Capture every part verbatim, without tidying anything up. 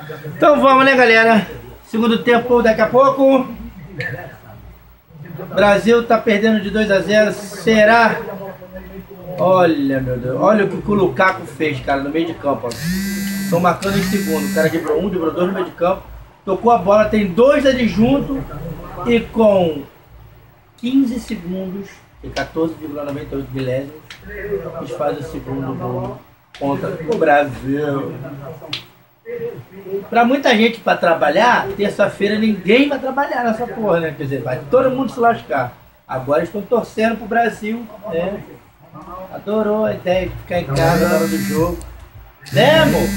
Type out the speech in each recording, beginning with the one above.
Então vamos, né, galera? Segundo tempo daqui a pouco. Brasil tá perdendo de dois a zero. Será? Olha, meu Deus. Olha o que o Lukaku fez, cara, no meio de campo. Estão marcando em segundo. O cara quebrou um, quebrou dois no meio de campo. Tocou a bola, tem dois adjuntos. E com quinze segundos e quatorze vírgula noventa e oito milésimos, eles fazem o segundo gol contra o Brasil. Pra muita gente pra trabalhar, terça-feira ninguém vai trabalhar nessa porra, né? Quer dizer, vai todo mundo se lascar. Agora estão torcendo pro Brasil, né? Adorou a ideia de ficar em casa na hora do jogo. Né, amor?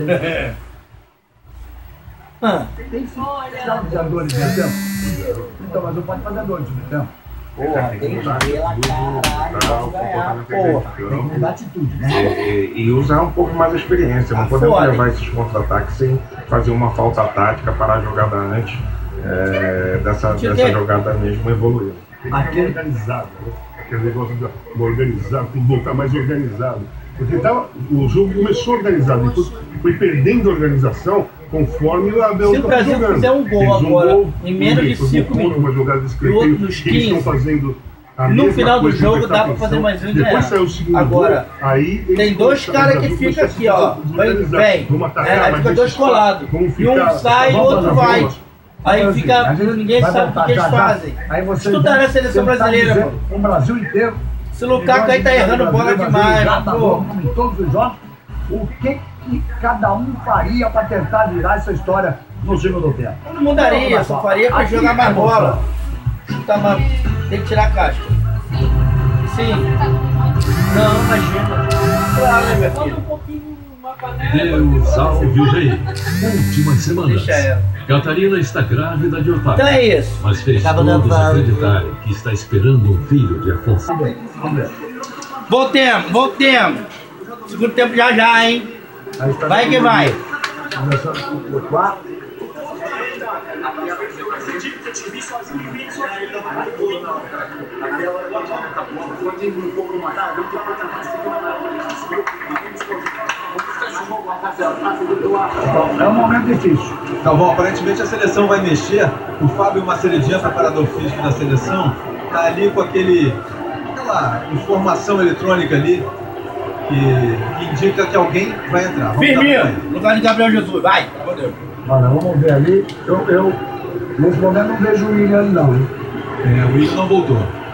Ah. Tem finalizadores de tempo? Então, mas não pode fazer dois de tempo. Porra, tem que ver lá, caralho, vamos ganhar, porra. Tem que mudar atitude, né? E, e usar um pouco mais a experiência. Não podemos foda, levar esses contra-ataques sem fazer uma falta tática, parar a jogada antes é, dessa, dessa jogada mesmo evoluir. Aquele organizado, né? Aquele negócio de organizado, tem que voltar mais organizado. Porque tava, o jogo começou organizado, depois foi perdendo a organização conforme a Bélgica. Se o Brasil jogando. fizer um gol um agora, gol, em menos de cinco minutos, uma jogada de escanteio, que eles estão fazendo a no mesma final do coisa, jogo dá pra atenção. fazer mais um e Depois ganhar. saiu o segundo Agora, gol, aí tem dois caras que ficam aqui, ó. Vem, vem. É, aí fica dois colados. E um sai e o outro vai. Aí fica. Ninguém sabe o que eles fazem. Se tu tá na seleção brasileira, pô. O Brasil inteiro. Esse Lukaku aí tá errando bola demais, pô. Em todos os jogos, o que, que cada um faria para tentar virar essa história no segundo tempo? Eu não mudaria, só faria pra jogar mais bola. Chutar mais. Tem que tirar a casca. Sim. Não, imagina. Claro, né, meu filho? Deus salve o rei. Últimas semanas. Deixa ela. Catarina está grávida de Otávio. Então é isso. Mas fez Acaba todos dando- acreditarem que está esperando um filho de Afonso. Voltemos, voltemos. Segundo tempo já já, hein? Vai que vai. Começando por quatro. É um momento difícil. Calvão, aparentemente a seleção vai mexer. O Fábio Maceredinha, preparador físico da seleção, tá ali com aquele, aquela informação eletrônica ali que, que indica que alguém vai entrar. Vamos dar pra Firmino, ele. no lugar de Gabriel Jesus, vai. Pelo amor de Deus. Olha, vamos ver ali. Eu, eu nesse momento, não vejo o William ali, não. Hein? É, o Willian não voltou.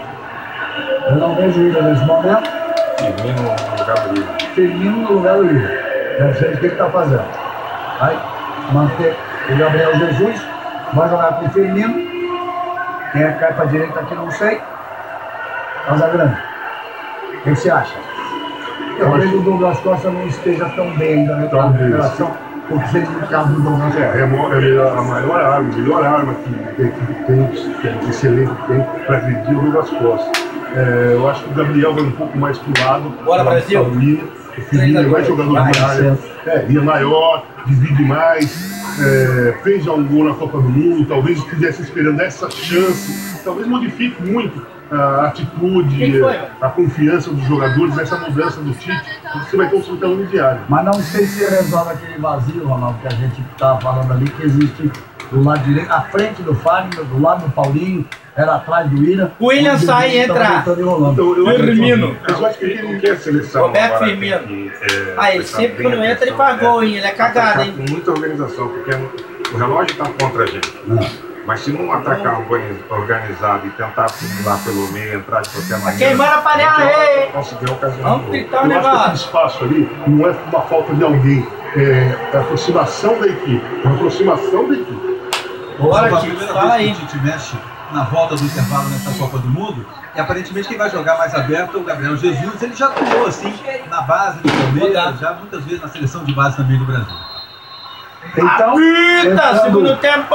Eu não vejo o William nesse momento. Firmino no lugar do Willian. Firmino no lugar do William. Deve ser o que ele está fazendo. Vai manter o Gabriel Jesus. Vai jogar com o Firmino. Quem é que cai para a direita aqui, não sei. Casa Grande. O que você acha? Talvez o Douglas Costa não esteja tão bem ainda na Talvez. recuperação, porque fez no caso do Douglas Costa. É, é a maior- é a maior arma, a melhor arma que tem, que tem, que esse elenco tem para agredir o Douglas Costa. É, eu acho que o Gabriel vai um pouco mais pro lado. Bora, pro lado Brasil. do Willian. O Firmino é mais jogador Vai, de área, é, e é maior, divide mais, é, fez já um gol na Copa do Mundo, talvez estivesse esperando essa chance, talvez modifique muito a atitude, Quem foi, a confiança dos jogadores nessa mudança do Tite, porque você vai ter um sultão diário. Mas não sei se resolve aquele vazio, Ronaldo, que a gente estava falando ali, que existe do lado direito, à frente do Fagner, do lado do Paulinho, era atrás do William. O William onde sai e estava entra. voltando e rolando. Então, eu acho que- Firmino. mas eu acho que ele não quer a seleção. Roberto agora, Firmino. tem que, é, Ah, ele prestar sempre bem quando entra ele atenção, faz é, gol, hein? Ele é cagado, Atacar hein? com muita organização, porque o relógio está contra a gente. Mas se não atacar organiz- organizado e tentar simular pelo meio, entrar de qualquer maneira, queimando a panela, a gente vai ei! conseguir ocasionar Vamos gol. fritar o Eu acho que aquele negócio. espaço ali não é uma falta de alguém, é a aproximação da equipe, é a aproximação da equipe. Bora, Foi a Tite, primeira fala vez aí. que o Tite mexe na volta do intervalo nessa Copa do Mundo. E aparentemente quem vai jogar mais aberto é o Gabriel Jesus. Ele já atuou assim na base do Palmeiras, já muitas vezes na seleção de base também do Brasil. Então, Eita, entrando, segundo tempo.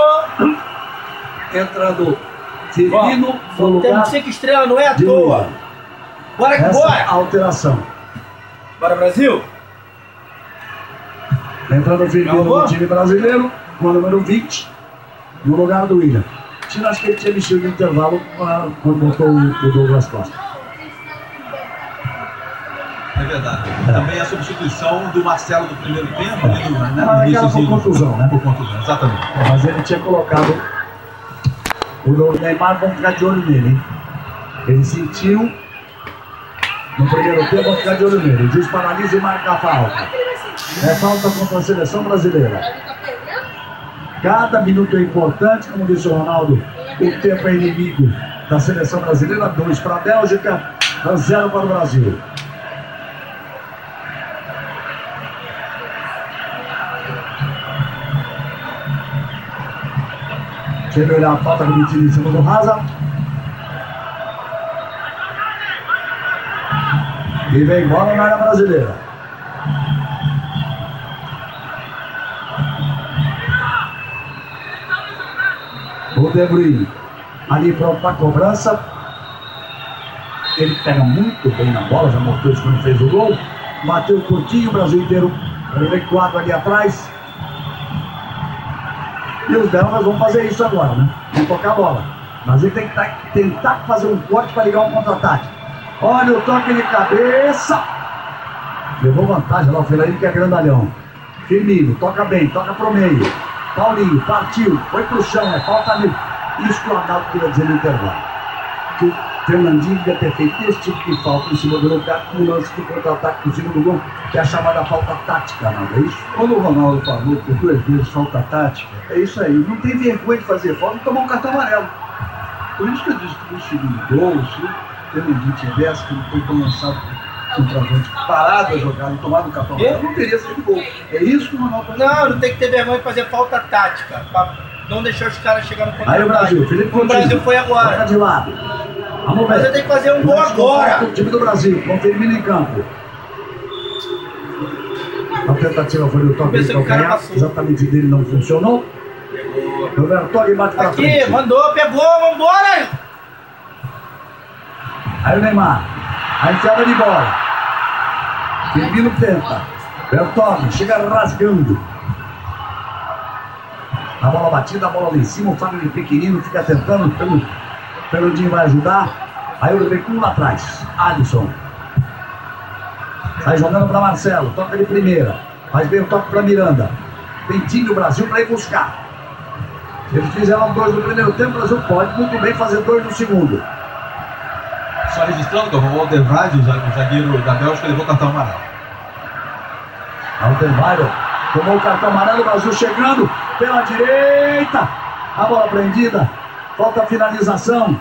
entrando Firmino no Ó, lugar temos cinco estrelas, não é à de toa. William. Bora que Essa bora. alteração. Bora, Brasil. Entrando o Firmino Acabou? no time brasileiro, com o número vinte, no lugar do William. Tira, acho que ele tinha mexido no intervalo ah, quando botou o o Douglas Costa. É verdade. É. Também a substituição do Marcelo do primeiro tempo, é. ali no, né, no iníciozinho. Por contusão, né? Por contusão, exatamente. É, mas ele tinha colocado o Neymar, vamos ficar de olho nele, hein? Ele sentiu no primeiro tempo, vamos ficar de olho nele. O juiz paralisa e marca a falta. É falta contra a seleção brasileira. Cada minuto é importante, como disse o Ronaldo, o tempo é inimigo da seleção brasileira. Dois para a Bélgica, zero para o Brasil. Deixa eu olhar a falta cometida em cima do Hazard. E vem bola na área brasileira. O De Bruyne ali pronto para a cobrança. Ele pega muito bem na bola, já mostrou isso quando fez o gol. Bateu curtinho, o Brasil inteiro recuado ali atrás. E os belgas vão fazer isso agora, né? Vão tocar a bola. O Brasil tem que tentar fazer um corte para ligar um contra-ataque. Olha o toque de cabeça. Levou vantagem lá o Fellaini, que é grandalhão. Firmino, toca bem, toca pro meio. Paulinho, partiu, foi pro chão, é falta nele. Isso que o Arnaldo queria dizer no intervalo. Que o Fernandinho devia ter feito esse tipo de falta em cima do Lukaku, no lance do contra-ataque em cima do gol, que é a chamada falta tática, Arnaldo. É isso? Quando o Ronaldo falou por duas vezes falta tática, é isso aí. Não tem vergonha de fazer falta e tomar um cartão amarelo. Por isso que eu disse que o segundo gol, se o Fernandinho tivesse, que ele foi tão lançado centroavante, parado a jogada e tomado o cartão amarelo, não teria sido gol. É isso que o Ronaldo falou. Não, não tem que ter vergonha de fazer falta tática. Pra não deixar os caras chegar no contra-ataque. Aí o Brasil, Felipe O Brasil foi agora. Toca de lado. Vamos ver. Mas eu tenho que fazer um gol agora. O time do Brasil, com o Firmino em campo. A tentativa foi do toque de calcanhar, exatamente dele não funcionou. O Vertonghen bate pra frente. Aqui, mandou, pegou, vambora! Aí o Neymar, a enfiada de bola. Firmino tenta. Vertonghen chega rasgando. A bola batida, a bola lá em cima, o Fábio de pequenino fica tentando, pelo Peludinho vai ajudar. Aí o recuo lá atrás, Alisson. Sai jogando para Marcelo, toca de primeira. Faz bem o toque para Miranda. Pentinho o Brasil para ir buscar. Eles fizeram dois no primeiro tempo, o Brasil pode muito bem fazer dois no segundo. Só registrando que o Alderweireld, o zagueiro da Bélgica, levou o cartão amarelo. Alderweireld tomou o cartão amarelo, o Brasil chegando pela direita. A bola prendida. Falta a finalização.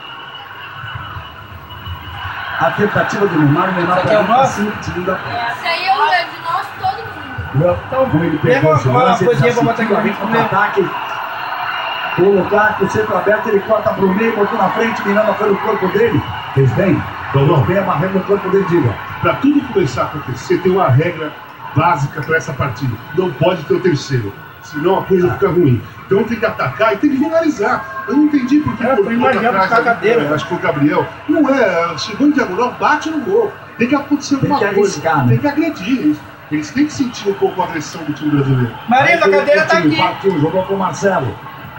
A tentativa do Neymar, o Neymar é o nosso? Esse aí é o de nós, todo mundo. Então, como ele pega pegou uma, uma coisinha pra botar aqui no contra-ataque. O Lukaku, o centro aberto, ele corta pro meio, botou na frente, Miranda foi no corpo dele. Fez bem. Então, Fez a barreira no corpo dele, diga. Para tudo começar a acontecer, tem uma regra básica para essa partida. Não pode ter o terceiro, senão a coisa ah. fica ruim. Então tem que atacar e tem que finalizar. Eu não entendi por que é, foi atrás, cadeira. Acho que foi o Gabriel. Não é, chegou em diagonal, bate no gol. Tem que acontecer tem alguma que coisa. Arriscar, né? Tem que agredir. Eles têm que sentir um pouco a agressão do time brasileiro. Marisa, a cadeira tá aqui. Partiu, jogou com o Marcelo.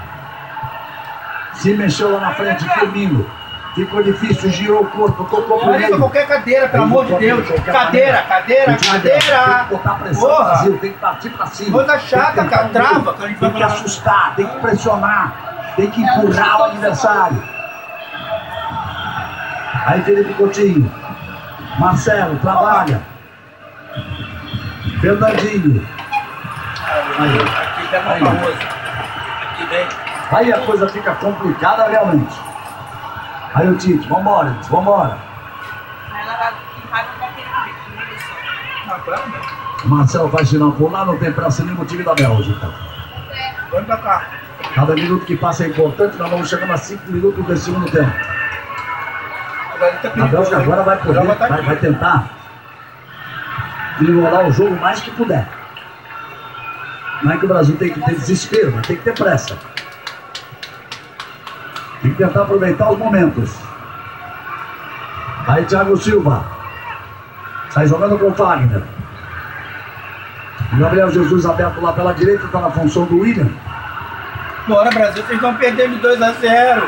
Se mexeu lá na frente, Firmino. Ficou difícil, girou o corpo, tocou pro meio. Qualquer cadeira, pelo amor de Deus. Cadeira, cadeira, cadeira. Tem que botar pressão no Brasil, tem que partir pra cima. Coisa chata, cara, trava. Tem que assustar, tem que pressionar, tem que empurrar o adversário. Aí Felipe Coutinho. Marcelo, trabalha. Fernandinho. Aí, aqui pega uma famosa. Aqui vem. Aí a coisa fica complicada realmente. Aí o Tite, vambora, Tite, vambora. O Marcelo faz sinal por lá, não tem pressa nenhuma o time da Bélgica. Vamos pra cá. Cada minuto que passa é importante, nós vamos chegando a cinco minutos do segundo tempo. A Bélgica agora vai poder, vai, vai tentar enrolar o jogo o mais que puder. Não é que o Brasil tem que ter desespero, mas tem que ter pressa. Tem que tentar aproveitar os momentos. Aí Thiago Silva. Sai jogando com o Fagner. O Gabriel Jesus aberto lá pela direita, está na função do William. Bora, Brasil, vocês estão perdendo dois a zero.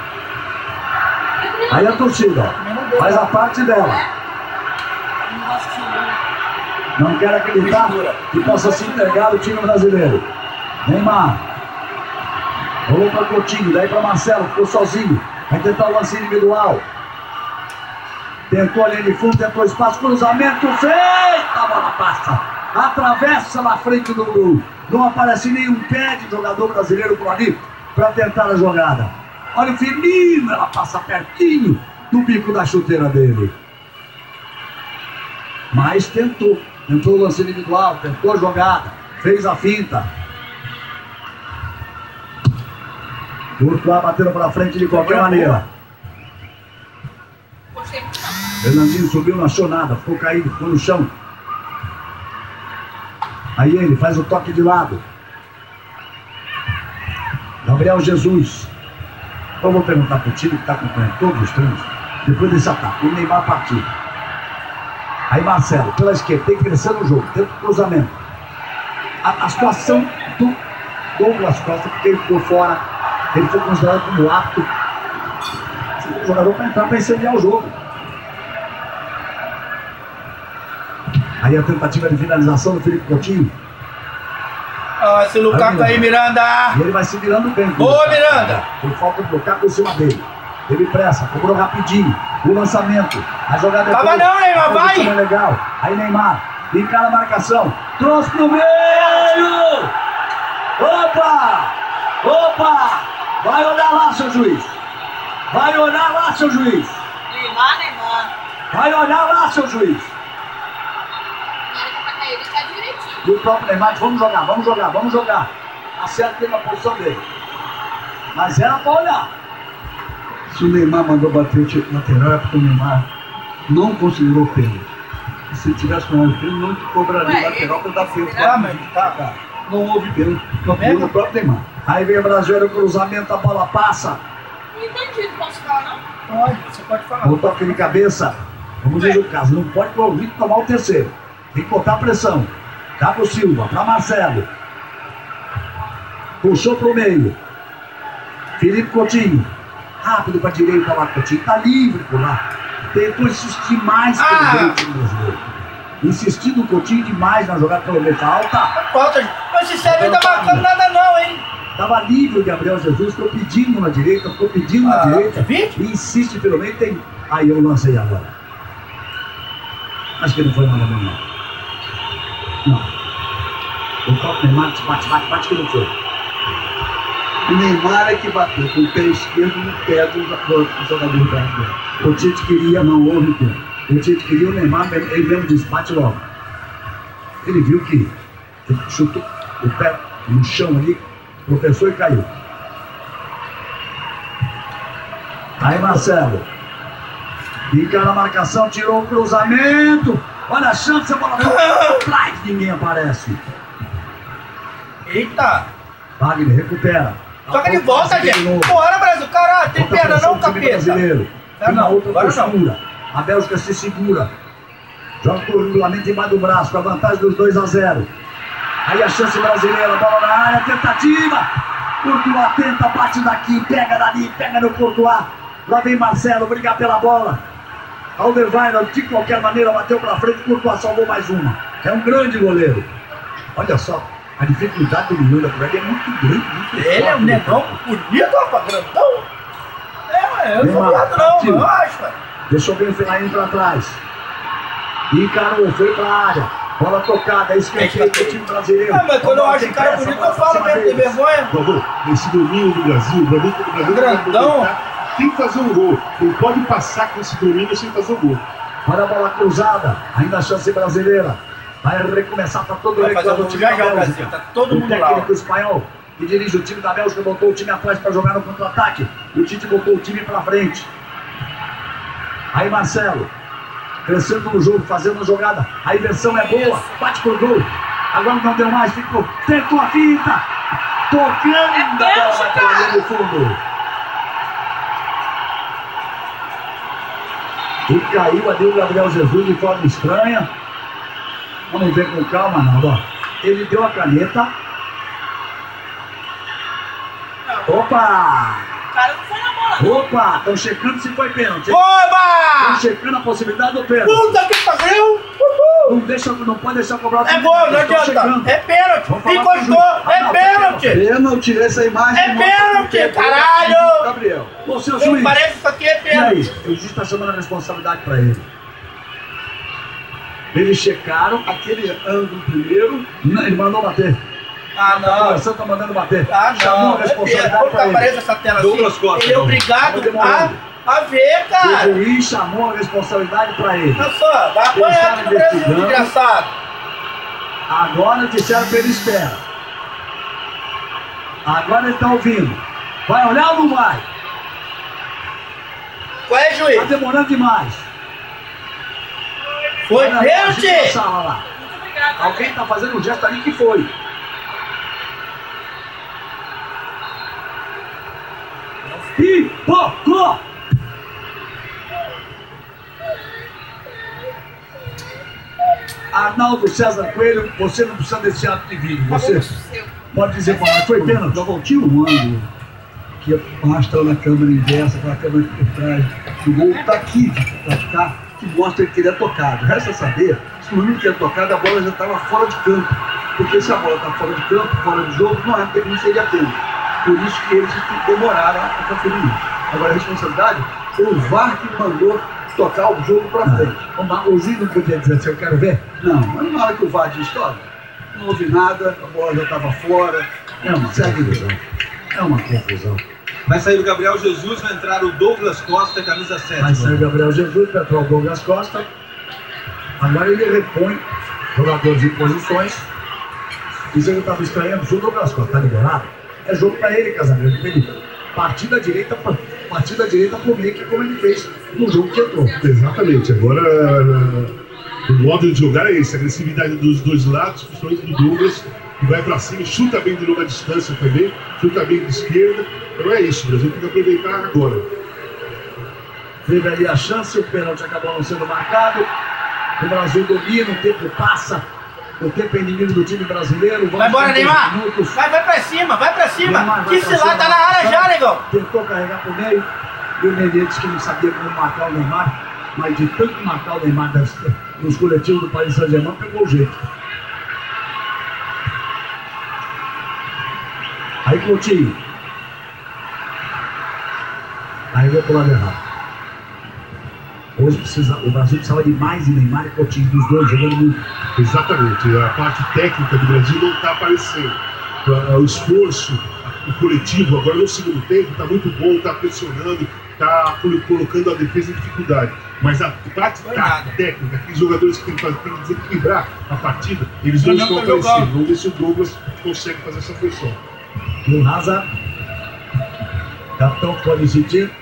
Aí a torcida faz a parte dela. Não quero acreditar que possa se entregar o time brasileiro. Neymar. Rolou para Coutinho, daí para Marcelo, ficou sozinho. Vai tentar o lance individual. Tentou a linha de fundo, tentou espaço, cruzamento feito. A bola passa. Atravessa na frente do gol. Não aparece nenhum pé de jogador brasileiro por ali para tentar a jogada. Olha o Firmino, ela passa pertinho do bico da chuteira dele. Mas tentou. Tentou o lance individual, tentou a jogada, fez a finta. Courtois batendo para frente de qualquer maneira. Fernandinho subiu, não achou nada, ficou caído, ficou no chão. Aí ele faz o toque de lado. Gabriel Jesus. Eu vou perguntar para o time que está acompanhando todos os treinos, depois desse ataque, o Neymar partiu. Aí Marcelo, pela esquerda, tem que crescer no jogo, dentro do cruzamento. A, a situação do Douglas Costa, porque ele ficou fora, ele foi considerado como apto. O jogador para entrar para incendiar o jogo. Aí a tentativa de finalização do Felipe Coutinho. Ah, esse Lukaku aí, Miranda! E ele vai se virando bem. Boa, Miranda! Tem falta de Lukaku em cima dele. Teve pressa, cobrou rapidinho. O lançamento. A jogada é Tava não, Neymar, vai! Legal. Aí Neymar, encara a marcação. Trouxe pro meio! Opa! Opa! Vai olhar lá, seu juiz. Vai olhar lá, seu juiz. Neymar, Neymar. Vai olhar lá, seu juiz. Ele tá direitinho. E o próprio Neymar, vamos jogar, vamos jogar, vamos jogar. Acerta ele na posição dele. Mas era pra olhar. Se o Neymar mandou bater o lateral, é porque o Neymar não considerou pênalti. Se tivesse com o pênalti, não cobraria o lateral para dar pênalti. Ah, mas tá, tá. Não houve pênalti. Campeão do próprio Neymar. Aí vem o Brasil, o cruzamento, a bola passa. Não entendi, não posso falar não? Pode, você pode falar. O toque de cabeça. Vamos ver o caso. Não pode pro ouvido tomar o terceiro. Tem que botar pressão. Cabo Silva para Marcelo. Puxou pro meio. Felipe Coutinho. Rápido para direita lá, Coutinho. Tá livre por lá. Tentou insistir mais pelo Ah. meio time brasileiro. Insistindo o Coutinho demais na jogada pela meta alta. Falta. Mas esse aí não tá marcando nada não, hein? Tava livre o Gabriel Jesus. Ficou pedindo na direita. Ficou pedindo na Ah, direita. vinte? E insiste pelo meio. Tem... Aí eu lancei agora. Acho que não foi nada não. Não. O próprio Neymar bate, bate, bate que não foi. O Neymar é que bateu com o pé esquerdo no pé do jogador brasileiro. O Tite queria, não houve tempo. O Tite queria o Neymar, ele mesmo disse, bate logo. Ele viu que ele chutou o pé no chão ali, tropeçou e caiu. Aí Marcelo. Encara a marcação, tirou o cruzamento. Olha a chance, a bola por trás, ninguém aparece. Eita! Wagner recupera. Toca de volta, gente! Bora, Brasil! Caralho, tem perna não, capeta! Tem uma Não, outra agora postura. não. A Bélgica se segura. Joga o regulamento embaixo do braço, com a vantagem dos dois a zero. Aí a chance brasileira, bola na área, tentativa. Courtois tenta, bate daqui, pega dali, pega no Courtois. Lá vem Marcelo, brigar pela bola. Alderweireld, de qualquer maneira, bateu pra frente, Courtois salvou mais uma. É um grande goleiro. Olha só, a dificuldade do Miranda por ele é muito grande. Muito Ele é um forte, negão bonito, rapaz, grandão. É, ué, eu não sou viado não, eu acho, ué. Deixou bem o Fellaini pra trás. Encarou, foi pra área. Bola tocada, escanteio do time brasileiro. Ah, mas quando eu acho o cara bonito, eu falo mesmo, tem vergonha. Por favor, esse domínio do Brasil, o Brasil, o Brasil Grandão. tem que fazer um gol. Não pode passar com esse domínio sem fazer um gol. Olha a bola cruzada, ainda a chance brasileira. Vai recomeçar para todo Vai o fazer um time já, o Brasil, tá todo mundo O lá. técnico espanhol que dirige o time da Bélgica botou o time atrás para jogar no contra-ataque. O Tite botou o time para frente. Aí Marcelo, crescendo no jogo, fazendo a jogada. A inversão é boa, bate pro gol. Agora não deu mais, ficou, tentou a finta. Tocando a bola vai pela linha do fundo. E caiu ali o Gabriel Jesus de forma estranha. Vamos ver com calma, não, ó. Ele deu a caneta. Opa! O cara não foi na bola. Opa! Estão checando se foi pênalti. Estão Oba! checando a possibilidade do pênalti. Puta que pariu! Uhul! Não, deixa, não pode deixar cobrar. É gol, não adianta. É pênalti. Encostou. É pênalti. Pênalti, essa imagem. É pênalti, caralho. Gabriel. Ô, seu juiz. Parece que isso aqui é E aí? pênalti. O juiz está chamando a responsabilidade para ele. Eles checaram aquele ângulo primeiro. Não, ele mandou bater. Ah, não. O Santos tá mandando bater. Ah, Chamou não. a É responsabilidade pênalti. para Quando aparece ele. essa tela Douglas assim, Costa, ele é não. obrigado Tá demorando. a, a ver, O cara. juiz chamou a responsabilidade para ele. Olha só, vai apanhar Eles aqui no Brasil, investigando. desgraçado. Agora disseram para ele espera. Agora ele está ouvindo. Vai olhar ou não vai? Qual é, Tá juiz? demorando demais. Foi Olha lá, pênalti. agita a sala lá. Muito obrigada. Alguém tá fazendo um gesto ali que foi. Pipocou! Arnaldo César Coelho, você não precisa desse ato de vídeo. Você pode dizer para nós, foi pênalti? Não tinha um ângulo que arrastou na câmera inversa, com a câmera por trás. O gol tá aqui, pra cá, que mostra que ele é tocado. Resta saber se o menino que é tocado, a bola já estava fora de campo. Porque se a bola está fora de campo, fora de jogo, não é porque não seria pênalti. Por isso que eles demoraram a conferir isso. Agora a responsabilidade foi o V A R que mandou tocar o jogo para frente. O juiz não podia dizer assim, eu quero ver. Não, mas na hora que o V A R diz, olha, não houve nada, a bola já estava fora. É uma confusão. É uma confusão. Vai sair o Gabriel Jesus, vai entrar o Douglas Costa, camisa sete. Vai sair o Gabriel Jesus, vai entrar o Douglas Costa. Agora ele repõe jogadores em posições. Isso eu estava estranhando, o Douglas Costa está liberado. É jogo para ele, Casagrande. Ele partir da direita, partir da direita pro meio, que como ele fez no jogo que entrou. Exatamente. Agora, o modo de jogar é esse, a agressividade dos dois lados, principalmente do Douglas, que vai para cima, chuta bem de longa distância também, chuta bem de esquerda. Então é isso, o Brasil tem que aproveitar agora. Teve ali a chance, o pênalti acabou não sendo marcado. O Brasil domina, o tempo passa. O tempo é inimigo do time brasileiro. Vai embora, Neymar. Minutos. Vai, vai pra cima, vai pra cima. Neymar vai Que pra se lá cima. tá na área já, negão. Tentou carregar pro meio. E o Nenê disse que não sabia como marcar o Neymar. Mas de tanto marcar o Neymar das, nos coletivos do Paris Saint-Germain, pegou o jeito. Aí Coutinho. Aí veio pro lado errado. Hoje precisa, o Brasil precisava de mais de Neymar e Coutinho, dos dois jogando muito. Exatamente. A parte técnica do Brasil não está aparecendo. O esforço, o coletivo, agora no segundo tempo, está muito bom, está pressionando, está colocando a defesa em dificuldade. Mas a parte tática, técnica, aqueles jogadores que tem que, tem que desequilibrar a partida, eles não estão aparecendo. Vamos ver se o Douglas consegue fazer essa função. O Hazard, capitão pode sentir.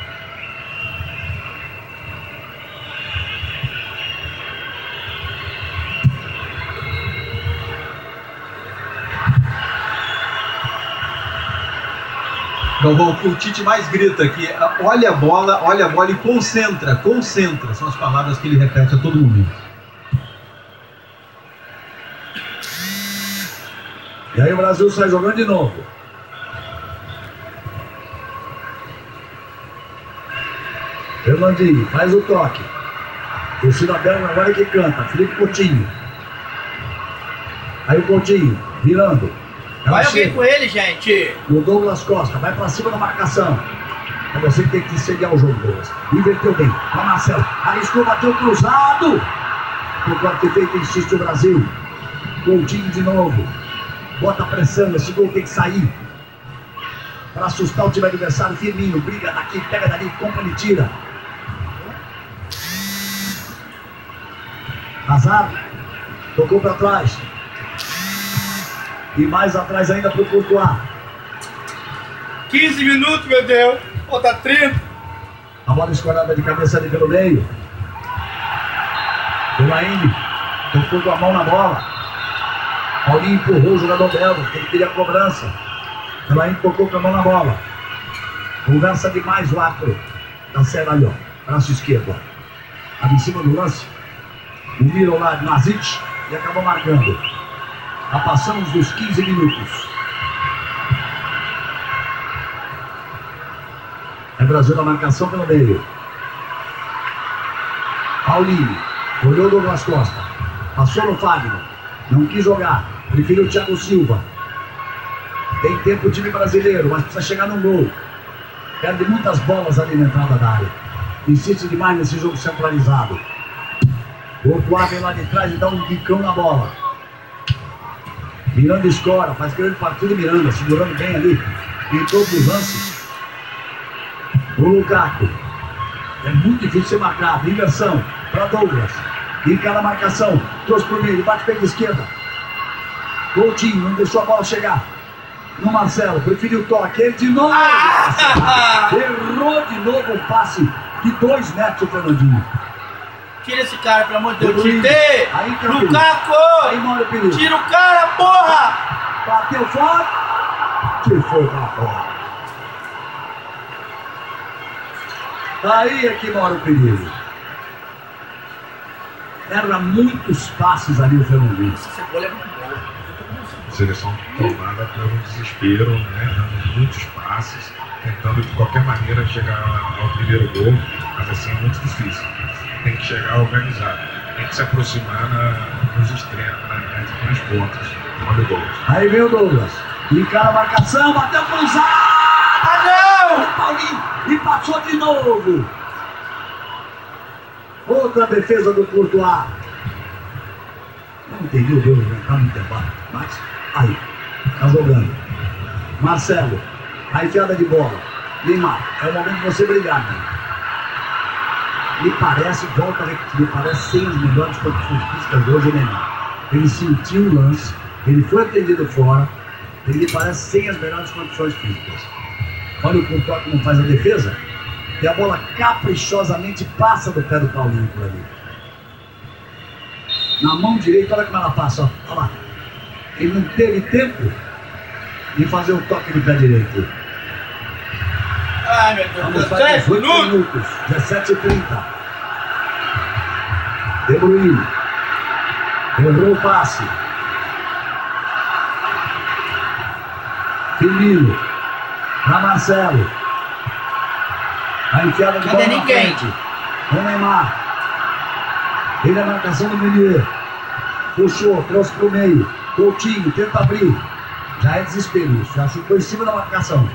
Galvão, o que o Tite mais grita aqui, olha a bola, olha a bola e concentra, concentra. São as palavras que ele repete a todo momento. E aí o Brasil sai jogando de novo. Fernandinho, faz o toque. O cidadão agora que canta, Felipe Coutinho. Aí o Coutinho, virando. Vai alguém com ele, gente. O Douglas Costa, vai pra cima da marcação. É você que tem que incendiar o jogo, Douglas. Inverteu bem. Vai Marcelo. Arriscou, bateu cruzado. No corte feito, insiste o Brasil. Coutinho de novo. Bota a pressão, esse gol tem que sair. Para assustar o time adversário, Firmino. Briga daqui, pega dali, compra e tira. Hazard. Tocou para trás. E mais atrás ainda pro Courtois. quinze minutos, meu Deus. Falta trinta. A bola escorada de cabeça ali pelo meio. Elaine tocou com a mão na bola. Paulinho empurrou o jogador belo. Ele queria a cobrança. Elaine tocou com a mão na bola. Conversa demais o árbitro. Tá certo ali, ó. Braço esquerdo. Ali em cima do lance. O Miro lá de Mazic. E acabou marcando. Já passamos dos quinze minutos. É Brasil na marcação pelo meio. Paulinho. Olhou Douglas Costa. Passou no Fagner. Não quis jogar. Preferiu o Thiago Silva. Tem tempo o time brasileiro, mas precisa chegar no gol. Perde muitas bolas ali na entrada da área. Insiste demais nesse jogo centralizado. O Courtois vem lá de trás e dá um bicão na bola. Miranda escora, faz grande partida Miranda, segurando bem ali em todos os lances. O Lukaku. É muito difícil ser marcado. Inversão para Douglas. Encara a marcação. Trouxe para o meio, bate pela esquerda. Coutinho, não deixou a bola chegar. No Marcelo, preferiu o toque. Ele de novo. Errou de novo o passe de dois metros o Fernandinho. Tira esse cara, pelo amor de Deus. Aí, Tite! Lukaku! Aí mora o perigo. Tira o cara, porra! Bateu fora. Que foi pra fora. Aí é que mora o perigo. Erra muitos passes ali o Fernandinho. Essa cebola é muito boa. A seleção tomada pelo desespero, né? Dando muitos passes, tentando de qualquer maneira chegar ao primeiro gol, mas assim é muito difícil. Tem que chegar organizado, tem que se aproximar na, nos extremos, na, nas pontas, no gol. Aí vem o Douglas, encara a marcação, bateu cruzado! Ah, não! O Paulinho, e passou de novo! Outra defesa do Courtois. Não entendi o Douglas, não tá no intervalo, mas aí, tá jogando. Marcelo, a enfiada de bola. Neymar, é o momento de você brilhar, né? Me parece, volta a repetir, me parece sem as melhores condições físicas de hoje o Neymar. Ele sentiu o lance, ele foi atendido fora, ele me parece sem as melhores condições físicas. Olha o Courtois como faz a defesa, e a bola caprichosamente passa do pé do Paulinho por ali. Na mão direita, olha como ela passa, ó. Olha lá. Ele não teve tempo de fazer o toque de pé direito. Ai, meu Deus. Vamos para dezoito minutos, dezessete e trinta. De Bruyne. Errou o passe. Firmino. Para Marcelo. A enfiada de bola na frente. O Neymar. Ele é a marcação do Meunier. Puxou, trouxe para o meio. Coutinho, tenta abrir. Já é desespero isso. Já ficou em cima da marcação.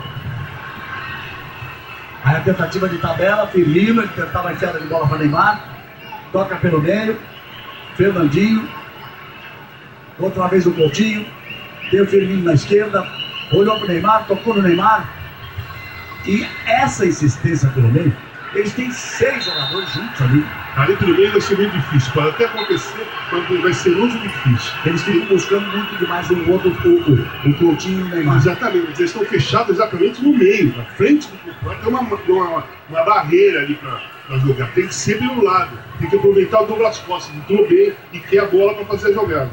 Aí a tentativa de tabela, Firmino, ele tentava a enfiada de bola para Neymar. Toca pelo meio. Fernandinho. Outra vez o Coutinho. Tem o Firmino na esquerda. Olhou para o Neymar, tocou no Neymar. E essa insistência pelo meio, eles têm seis jogadores juntos ali. Ali pelo meio vai ser muito difícil. Pode até acontecer, mas vai ser muito difícil. Eles ficam buscando muito demais um outro, o, o Coutinho e o Neymar. Exatamente, eles estão fechados exatamente no meio, na frente do Courtois. Tem uma, uma, uma barreira ali para jogar. Tem que ser pelo lado. Tem que aproveitar o Douglas Costa, entrou bem e quer a bola para fazer a jogada.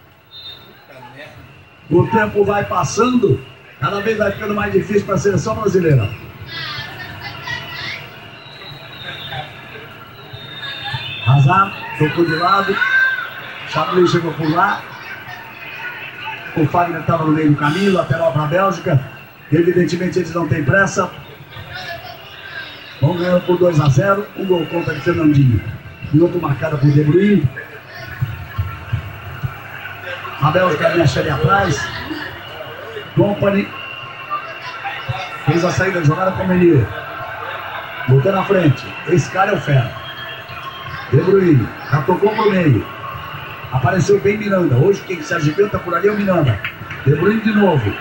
O tempo vai passando, cada vez vai ficando mais difícil para a seleção brasileira. Hazard, tocou de lado, Chaplin chegou por lá, o Fagner estava no meio do caminho, lateral para a Bélgica, evidentemente eles não têm pressa, vão ganhando por dois a zero, um gol contra de Fernandinho, e outro marcado por De Bruyne. A Bélgica mexe ali atrás, Company fez a saída da jogada com o Meunier, botou na frente, esse cara é o fera. De Bruyne, já tocou pro meio. Apareceu bem Miranda. Hoje quem se agiganta por ali é o Miranda. De Bruyne de novo.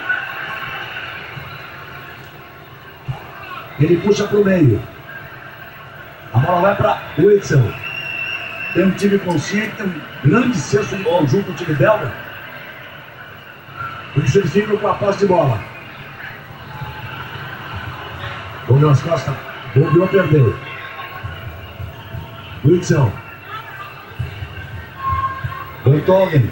Ele puxa pro meio. A bola vai para Witzel. Tem um time consciente, tem um grande senso de conjunto o time belga. Por isso eles ficam com a posse de bola. Douglas Costa voltou a perder. Witzel. Vertonghen.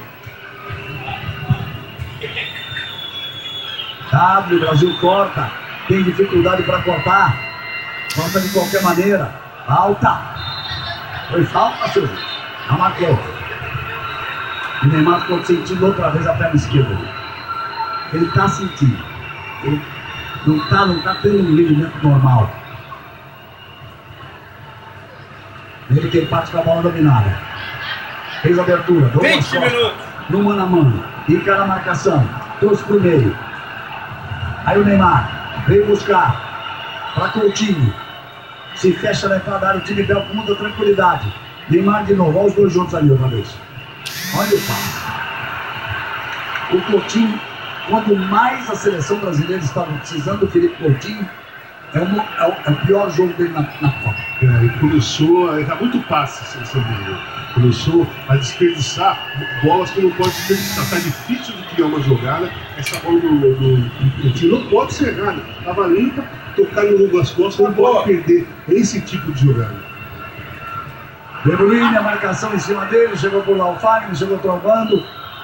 W, o Brasil corta. Tem dificuldade para cortar. Corta de qualquer maneira. Falta. Foi falta, seu Deus. Já marcou. O Neymar ficou sentindo outra vez a perna esquerda. Ele está sentindo. Ele não está não tá tendo um rendimento normal. Ele tem parte com a bola dominada. Fez a abertura. vinte minutos. No mano a mano. Fica na marcação. Trouxe pro meio. Aí o Neymar veio buscar para Coutinho. Se fecha na entrada da área, o time Bel com muita tranquilidade. Neymar de novo. Olha os dois juntos ali outra vez. Olha o passe. O Coutinho, quanto mais a seleção brasileira estava precisando do Felipe Coutinho, é, uma, é, o, é o pior jogo dele na, na Copa. É, e começou a errar muito passe a seleção brasileira. Começou a desperdiçar bolas que não pode desperdiçar. Tá difícil de criar uma jogada. Essa bola no, no, no Coutinho não pode ser errada. Tava limpa, tocar no longo das costas, não pode perder esse tipo de jogada. De Bruyne, a marcação em cima dele, chegou por lá o Fagner, chegou trombando.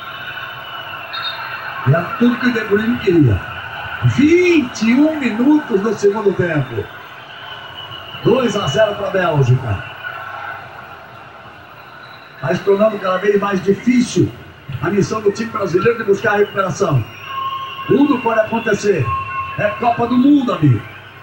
E era tudo que o De Bruyne queria. vinte e um minutos no segundo tempo. dois a zero para a Bélgica. Está se tornando cada vez mais difícil a missão do time brasileiro de buscar a recuperação. Tudo pode acontecer. É Copa do Mundo, amigo.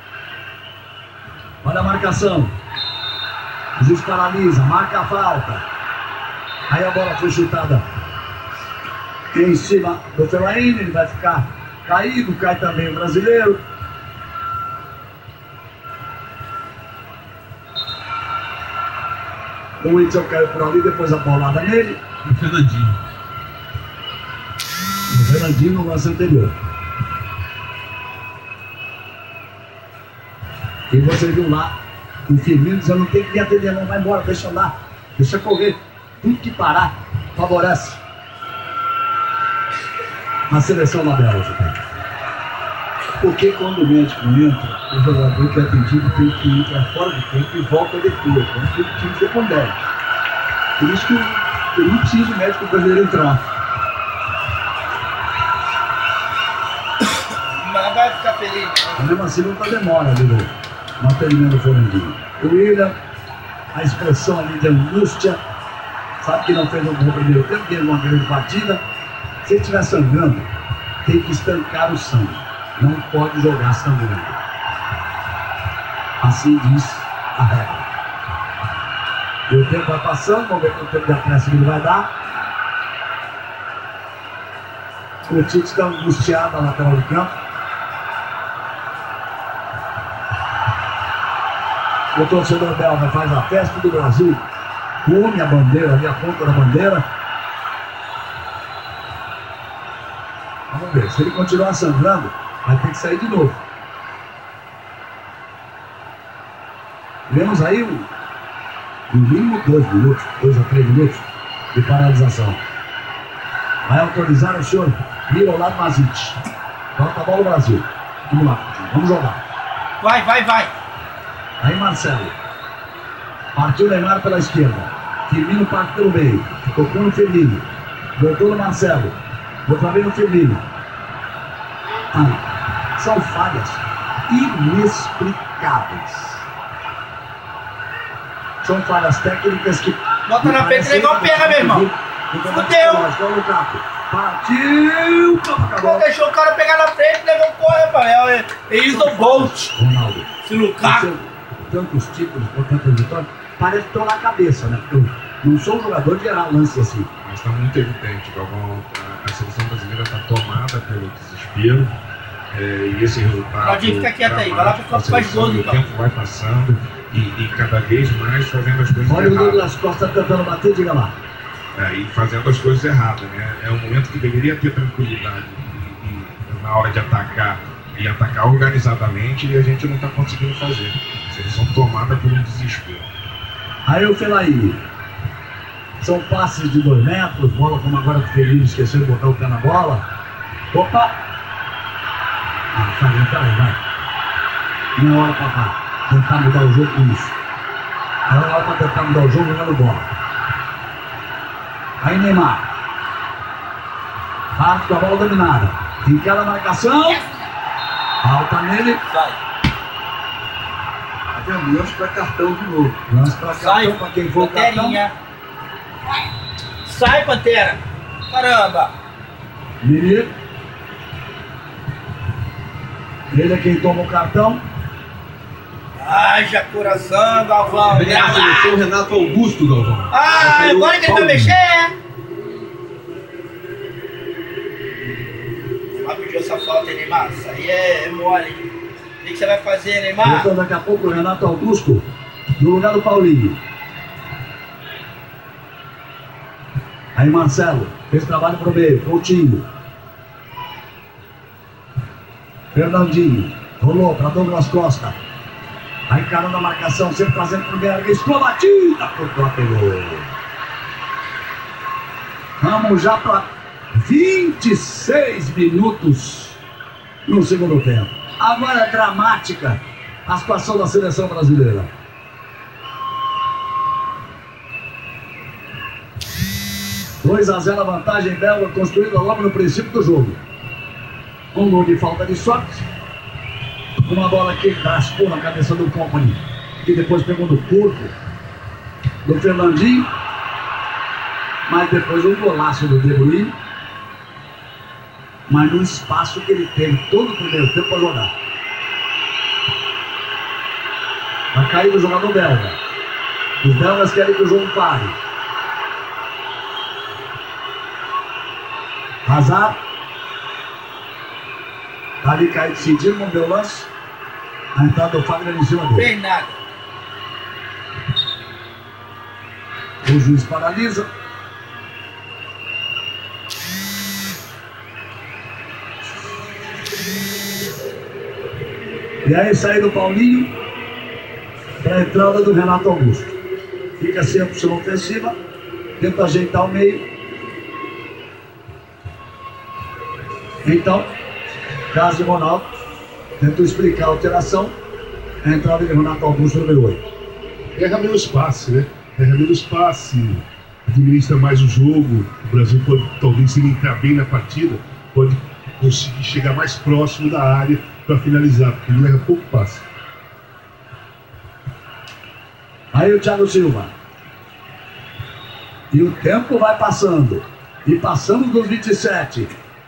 Olha a marcação. O juiz paralisa, marca a falta. Aí a bola foi chutada em cima do Fellaini, ele vai ficar caído, cai também o brasileiro. O Witzel caiu por ali, depois a bolada nele. O Fernandinho. O Fernandinho no lance anterior. E você viu lá o Firmino dizendo: não tem que me atender, não, vai embora, deixa andar, deixa correr. Tudo que parar favorece a seleção da Bélgica. Porque quando o médico entra, o jogador que é atendido tem que ir para fora do campo e volta depois. Então tem que time secundário. Por isso que eu não preciso do médico brasileiro entrar. Mas vai ficar feliz. Mas mesmo assim não tá demora ali no mantenimento do Fernandinho. O William, a expressão ali de angústia, sabe que não fez um bom primeiro tempo, teve uma grande partida. Se ele estiver sangrando, tem que estancar o sangue. Não pode jogar sangrando. Assim diz a regra. E o tempo vai passando, vamos ver quanto tempo de acréscimo ele vai dar. O Tite está angustiado na lateral do campo. O torcedor belga faz a festa do Brasil. Come a bandeira ali, a ponta da bandeira. Vamos ver, se ele continuar sangrando, vai ter que sair de novo. Vemos aí um, no mínimo dois minutos, dois a três minutos de paralisação. Vai autorizar o senhor Mirolad Mazic. Volta a bola o Brasil. Vamos lá, vamos jogar. Vai, vai, vai. Aí Marcelo. Partiu Neymar pela esquerda. Firmino parte pelo meio. Tocou no Firmino. Voltou no Marcelo. Outra vez no Firmino. Ah, são falhas inexplicáveis. São falhas técnicas que... Bota na frente, legal, pega, meu irmão. Fudeu. Partiu. Não deixou o cara pegar na frente, levou um corre, rapaz. É isso, o Bolt. Ronaldo. Se Lukaku. Tantos títulos, por tantas vitórias, parece que estão na cabeça, né? Porque eu não sou um jogador de gerar lance assim. Mas está muito evidente, Galvão, a, a seleção brasileira está tomada pelo desespero. É, e esse resultado. Claudinho, fica quieto aí, vai lá pro campo faz gol, então. O tempo vai passando e, e cada vez mais fazendo as coisas Olha erradas. o Douglas Costa tentando bater, diga lá. É, e fazendo as coisas erradas, né? É um momento que deveria ter tranquilidade e, e, na hora de atacar e atacar organizadamente, e a gente não está conseguindo fazer. Eles são tomadas por um desespero. Aí o Fellaini. São passes de dois metros, bola como agora o Firmino esqueceu de botar o pé na bola. Opa! Ah, Fagner, peraí, vai. Não é hora pra tentar mudar o jogo com isso. Não é hora pra tentar mudar o jogo jogando bola. Aí Neymar. Parte com a bola dominada. Tem aquela marcação. Falta nele. Sai. Até o lance para cartão de novo. Lance pra Sai, cartão, pra quem for cartão. Panterinha. Sai, Pantera. Caramba. Menino. Ele é quem toma o cartão. Haja coração, Galvão. Vem a seleção Renato Augusto, Galvão. Ah, agora que ele vai mexer. Neymar pediu essa falta aí, Neymar. Isso aí é mole. O que você vai fazer, Neymar? Voltando daqui a pouco o Renato Augusto no lugar do Paulinho. Aí Marcelo fez trabalho pro meio, Coutinho. Fernandinho rolou para Douglas Costa. Aí encarando a marcação, sempre trazendo pro Berg. Estou batida, Courtois pegou. Vamos já para vinte e seis minutos no segundo tempo. Agora é dramática a situação da seleção brasileira. dois a zero a vantagem belga construída logo no princípio do jogo. Um gol de falta de sorte. Uma bola que raspou na cabeça do Company, que depois pegou no corpo do Fernandinho. Mas depois um golaço do De Bruyne. Mas no espaço que ele teve todo o primeiro tempo para jogar. Vai cair o jogador belga. Os belgas querem que o jogo pare. Hazard. Tá ali caído sentindo, não deu lance. A entrada do Fagner em cima dele. Tem nada. O juiz paralisa. E aí sai do Paulinho para a entrada do Renato Augusto. Fica sem a opção ofensiva. Tenta ajeitar o meio. Então, Cássio Ronaldo tentou explicar a alteração. A entrada de Renato Augusto, número oito. Erra menos passe, né? Erra menos passe, administra mais o jogo. O Brasil pode, talvez, se ele entrar bem na partida, pode conseguir chegar mais próximo da área para finalizar, porque ele erra pouco passe. Aí o Thiago Silva. E o tempo vai passando. E passamos dos vinte e sete.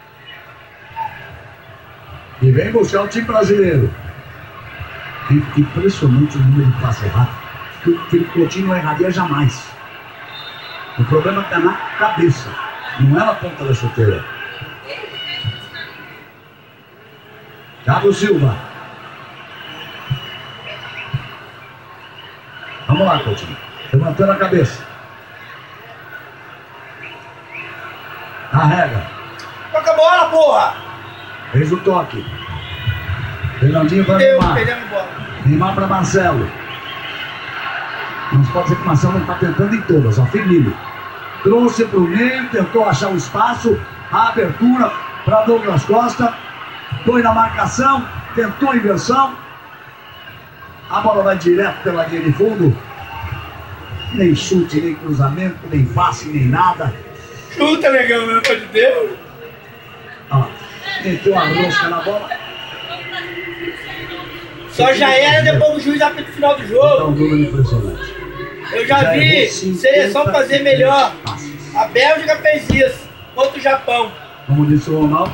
E vem buscar o time brasileiro. Impressionante o número de passe errado. Que o Felipe Coutinho não erraria jamais. O problema está na cabeça, não é na ponta da chuteira. Thiago Silva. Vamos lá, Coutinho. Levantando a cabeça. Carrega. Toca a bola, porra! Fez o toque. Fernandinho para Eu, Neymar. perdemos a bola. Neymar para Marcelo. Mas pode ser que o Marcelo não está tentando em todas. Ó, Firmino. Trouxe para o meio, tentou achar o espaço. A abertura para Douglas Costa. Foi na marcação. Tentou a inversão. A bola vai direto pela linha de fundo. Nem chute, nem cruzamento, nem passe, nem nada. Chuta, legal, pelo amor de Deus. Ó, meteu a rosca na bola. Só já era depois do juiz apita o final do Dá um jogo. número impressionante. Eu já vi seleção fazer melhor. Passes. A Bélgica fez isso contra o Japão. Como disse o Ronaldo.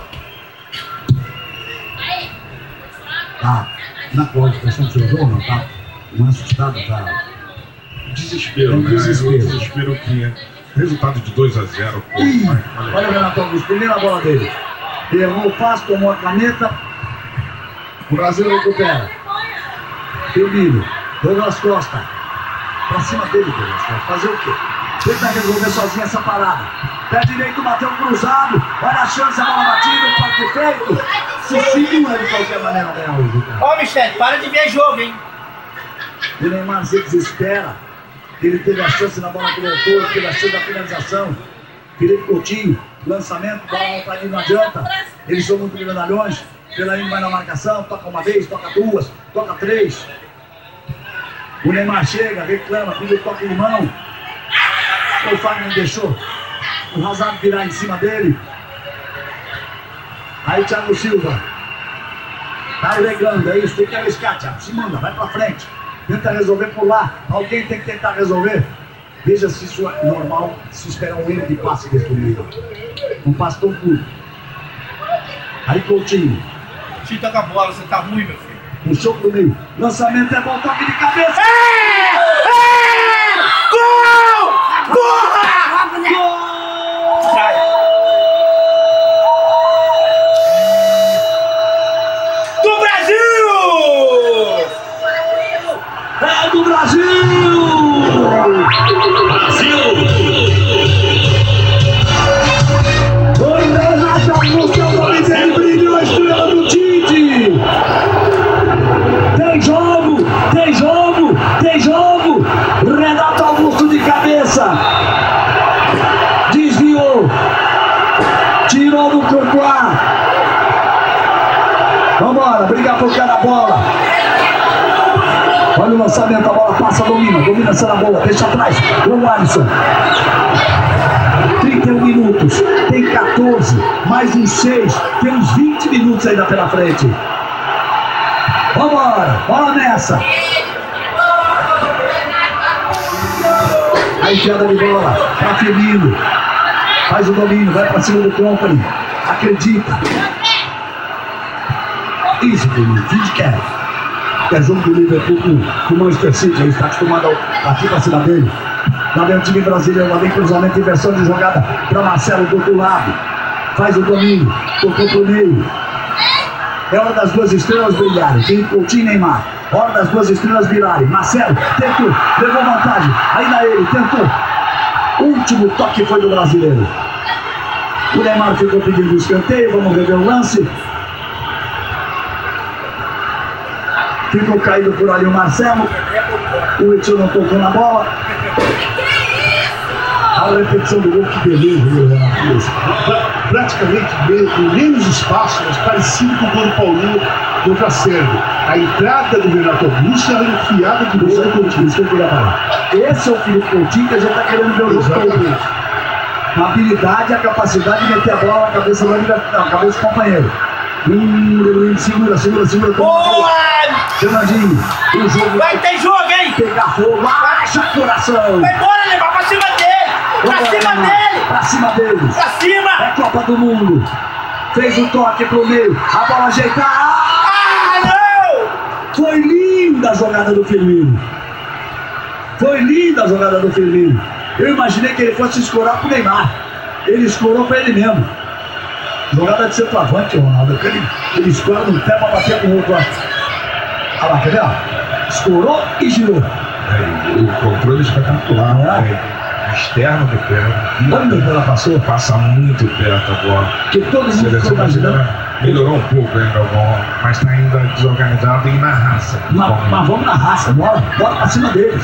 Tá na qualificação do seu jogo, não tá? Não assustado, tá? Desespero, É um né? desespero. É um desespero que é resultado de dois a zero. Pô, Ih, olha, olha o Renato Augusto, primeira bola dele. Errou o passe, tomou a caneta. O Brasil recupera. Firmino, Douglas Costa. Pra cima dele, Douglas Costa. Fazer o quê? Tenta resolver sozinho essa parada. Pé direito, bateu cruzado. Olha a chance, a bola batida, o toque feito. Sucinho é de qualquer maneira ganhar hoje, cara. Ó, Michele, para de ver jogo, hein? O Neymar se desespera. Ele teve a chance na bola que voltou, teve a chance da finalização. Felipe Coutinho, lançamento, bola volta ali, não adianta. Eles são muito medalhões. Pelainho vai na marcação, toca uma vez, toca duas, toca três. O Neymar chega, reclama, pediu toque de mão. O Fagner deixou o Hazard virar em cima dele. Aí Thiago Silva. Tá regando, é isso, tem que arriscar, Thiago. Se manda, vai pra frente. Tenta resolver por lá. Alguém tem que tentar resolver. Veja se isso é normal, se esperar um erro de passe desse nível. Um passe tão curto. Aí Coutinho. Tita com a bola, você tá ruim, meu filho. O puxou pro meio. Lançamento é bom, toque de cabeça. É! É! Gol! Gol! Gol! Sai. Do Brasil! É do Brasil! Brasil! O Renato Augusto, ele brilhou a estrela do Tite! Tem jogo! Tem jogo! Tem jogo! Renato Augusto de cabeça! Desviou! Tirou do Courtois! Vambora, brigar por cada bola! Olha o lançamento, a bola passa, domina, domina essa na bola, deixa atrás, o Alisson. trinta e um minutos, tem quatorze, mais uns seis, tem uns vinte minutos ainda pela frente. Vambora, bola nessa. A enfiada de bola, pra Firmino. Faz o domínio, vai pra cima do Company. Acredita. Isso, Firmino, fim de quer. É jogo do Liverpool com o Manchester City, ele está acostumado a partir para cima dele. Lá vem o time brasileiro, lá vem cruzamento, inversão de jogada para Marcelo do outro lado. Faz o domínio, tocou pro meio. É hora das duas estrelas brilharem. Tem Coutinho e Neymar. Hora das duas estrelas virarem. Marcelo tentou, levou vantagem. Ainda ele tentou. O último toque foi do brasileiro. O Neymar ficou pedindo escanteio. Vamos rever o lance. Ficou caído por ali o Marcelo. O Edson não tocou na bola. A repetição do gol, que beleza, viu, Renato? Praticamente o menos espaço, mas parecido com o gol do Paulinho contra a Sérvia. A entrada do Renato Augusto era enfiada de bola do Coutinho. Isso que eu queria falar. Esse é o Felipe Coutinho que a gente está querendo ver o jogo todo. A habilidade e a capacidade de meter a bola na cabeça do, na cabeça do companheiro. Hum, segura, segura, segura. Boa! Fernandinho, o jogo Vai ter jogo, hein? pegar fogo, acha coração. Vai embora, levar pra cima dele! Pra Vambora, cima Neymar. dele! Pra cima deles. Pra cima! É Copa do Mundo. Fez o toque pro meio. A bola ajeitada. Ah, não! Foi linda a jogada do Firmino. Foi linda a jogada do Firmino. Eu imaginei que ele fosse escorar pro Neymar. Ele escorou pra ele mesmo. Jogada de centroavante, Ronaldo. Ele, ele escora no pé pra bater com o outro. Olha lá, quer ver? Escorou e girou. É, o controle espetacular, É. né? Externo do pé. Onde ela passou? Passa muito perto a bola. Que todo A mundo seleção ficou imaginando. brasileira melhorou um pouco ainda a bola, mas está ainda desorganizado e na raça. Mas, mas vamos na raça, bora, bora pra cima deles.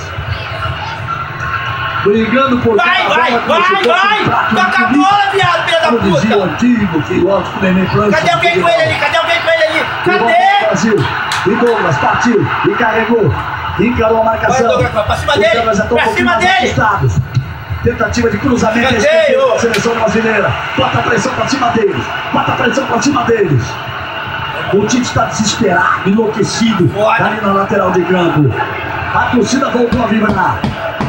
Brigando por Vai, cada vai, bola como se vai, fosse um vai! prato de Toca a comida. bola, viado, filha da Como dizia o puta! antigo filósofo Nenê França. Cadê alguém com ele ali? Cadê alguém com ele ali? Cadê? Brasil. E Douglas partiu e carregou. Encarou a marcação. Vai, Douglas, pra cima Os dele, caras já estão pra um pouquinho cima mais dele. assustados. Tentativa de cruzamento Escanteio. escanteio da seleção brasileira. Bota a pressão pra cima deles. Bota a pressão pra cima deles. O Tite está desesperado, enlouquecido. Bora. Ali na lateral de campo. A torcida voltou a vibrar.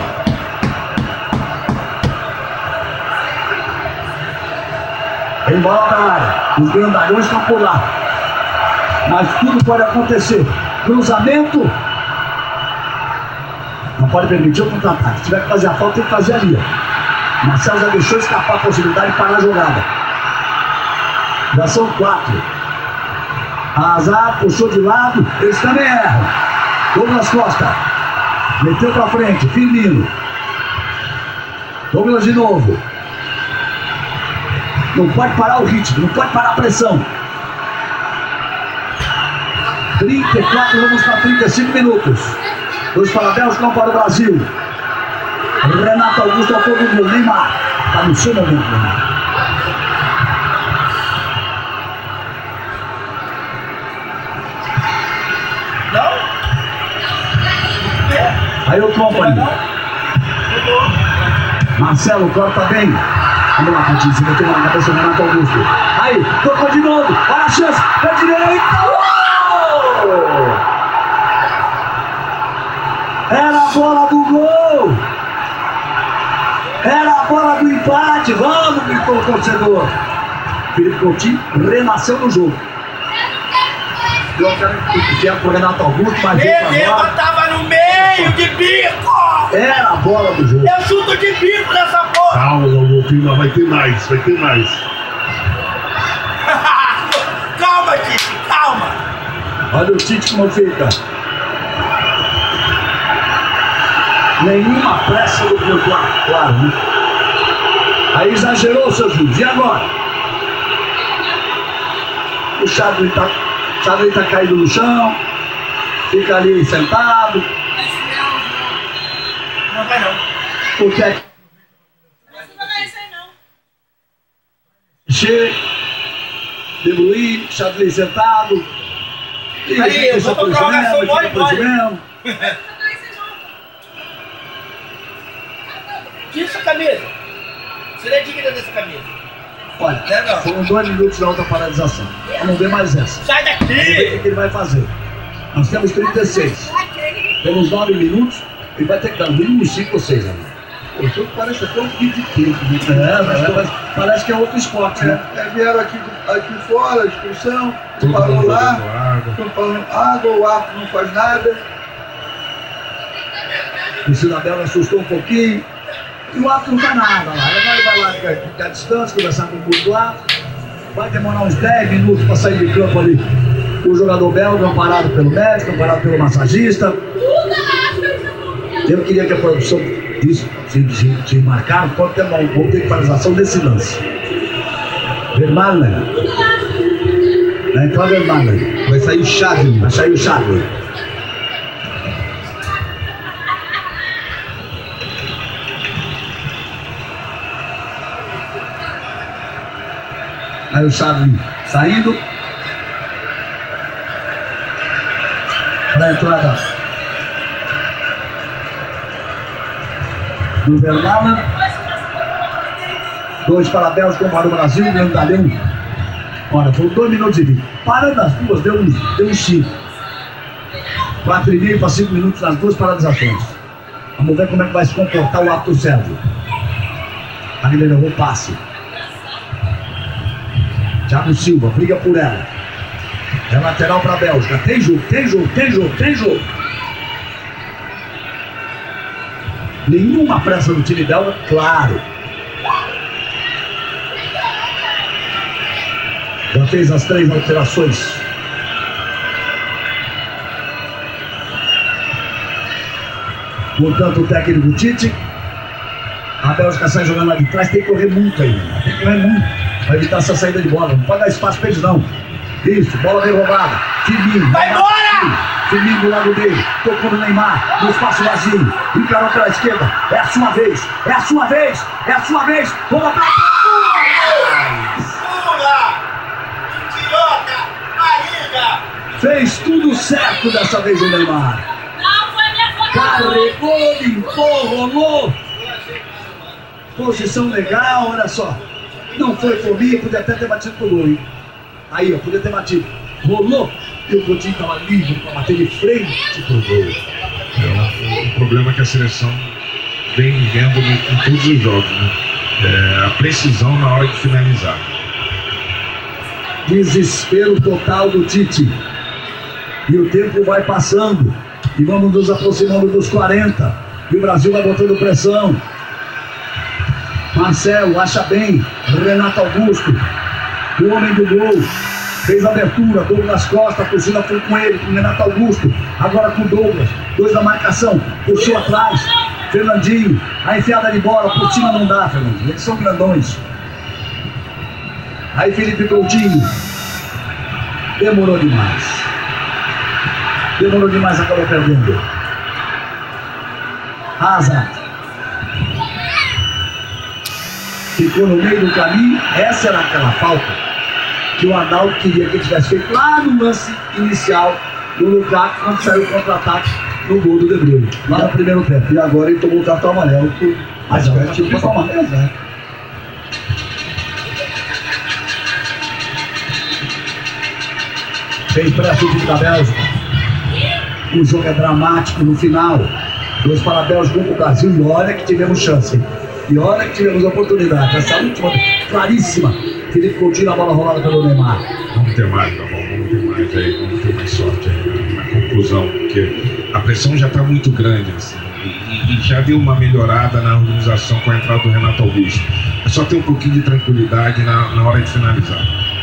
Em bola na área. Os grandalhões estão por lá. Mas tudo pode acontecer. Cruzamento. Não pode permitir o contra-ataque. Se tiver que fazer a falta, tem que fazer ali. Marcelo já deixou escapar a possibilidade de parar a jogada. Já são quatro. Azar puxou de lado. Eles também erram. Douglas Costa. Meteu pra frente. Firmino. Douglas de novo. Não pode parar o ritmo. Não pode parar a pressão. trinta e quatro, vamos para trinta e cinco minutos. Dois para a Bélgica, um para o Brasil. Renato Augusto ao todo do Neymar. Está no seu momento, Neymar. Não? Aí o Company. Marcelo corta bem. Vamos lá, Coutinho. Se meteu na cabeça do Renato Augusto. Aí, tocou de novo. Olha a chance. Pé direita. Era a bola do gol! Era a bola do empate! Vamos, gritou o torcedor! Felipe Coutinho renasceu no jogo. Deu o cara que pro Renato Augusto, mas Meu Deus, tava no meio de bico! era a bola do jogo. Eu chuto de bico nessa porra! Calma, Galvão, vai ter mais, vai ter mais. Calma, Tite, calma! Olha o Tite como fica. Nenhuma pressa do meu quarto, claro, né? Aí exagerou, seu juiz. E agora? O Chadley tá, Chadley tá caído no chão. Fica ali sentado. Não vai não. O técnico Não vai isso aí não. chega. De Bruyne, Chadley sentado. E Aí, eu vou pra prorrogação, mole, mole. mesmo. Tira essa camisa. Você não é digna dessa camisa. Olha, Não, não. foram dois minutos da outra paralisação. Vamos ver mais essa. Sai Vamos ver o daqui! que ele vai fazer. Nós temos trinta e seis. Temos nove minutos. Ele vai ter que dar no mínimo cinco ou seis ali. O jogo parece até um kit de tempo. É, mas, mas parece que é outro esporte, né? É, vieram aqui, aqui fora, expulsão, Todo parou mundo lá, bebendo água. estão falando água, o árbitro não faz nada. O Cidadão assustou um pouquinho. E o árbitro não faz nada lá. Ele vai, vai lá ficar à distância, conversar com o público lá. Vai demorar uns dez minutos para sair de campo ali. O jogador belga, amparado pelo médico, amparado pelo massagista. Eu queria que a produção disse, de, de, de marcar, pode ter uma um de paralisação desse lance. Vermaelen. Vai entrar Vermaelen. Vai sair o Chadley. Vai sair o Chadley. Aí o Chadley saindo. Para a entrada do Vermaelen. Dois para a Bélgica, um para o Brasil, ganhando ali um. Olha, foram dois minutos e vinte. Parando as duas, deu um, deu um cinco. Quatro e meio para cinco minutos nas duas paralisações. Vamos ver como é que vai se comportar o Arthur Sérgio. A Guilherme levou passe. Thiago Silva, briga por ela. É lateral para a Bélgica. Tem jogo, tem jogo, tem jogo, tem jogo. Nenhuma pressa no time belga, claro. Já fez as três alterações. Portanto, o técnico Tite. A Bélgica sai jogando lá de trás, tem que correr muito ainda. Tem que correr muito para evitar essa saída de bola. Não pode dar espaço para eles, não. Isso, bola bem roubada. Firmino. Vai embora! Firmino do lado dele. Tocou no Neymar. No espaço vazio. Encarou pela esquerda. É a sua vez. É a sua vez. É a sua vez. Vamos pra Pula! Idiota! Mariga! Fez tudo certo dessa vez o Neymar. Não, foi minha foto. Carregou, limpou, rolou. Posição legal, olha só. Não foi fominha, podia até ter batido pro gol, hein? Aí, ó, podia ter batido. Rolou e o Coutinho estava livre para bater de frente pro gol. É, o, o problema é que a seleção vem vivendo em todos os jogos, né? É, a precisão na hora de finalizar. Desespero total do Tite. E o tempo vai passando. E vamos nos aproximando dos quarenta. E o Brasil vai botando pressão. Marcelo acha bem. Renato Augusto, o homem do gol. Fez a abertura, Douglas Costa, a torcida foi com ele, com o Renato Augusto. Agora com o Douglas. Dois da marcação. Puxou atrás. Fernandinho. A enfiada de bola. Por cima não dá, Fernandinho. Eles são grandões. Aí Felipe Coutinho. Demorou demais. Demorou demais, acabou perdendo. Hazard. Ficou no meio do caminho. Essa era aquela falta que o Arnaldo queria que ele tivesse feito lá no lance inicial do Lukaku, quando saiu o contra-ataque no gol do De Bruyne, lá no primeiro tempo. E agora ele tomou o cartão amarelo. Por... Mas Mas agora tipo o cartão amarelo, né? Fez pressa o time da Bélgica. O jogo é dramático no final. Dois para a Bélgica, um para o Brasil. E olha que tivemos chance. E olha que tivemos oportunidade. Essa última, claríssima. Felipe Coutinho, a bola rolada pelo Neymar. Vamos ter mais, tá bom? Vamos ter mais aí, vamos ter mais conclusão, porque a pressão já está muito grande, assim, e, e já deu uma melhorada na organização com a entrada do Renato Augusto. É só ter um pouquinho de tranquilidade na, na hora de finalizar.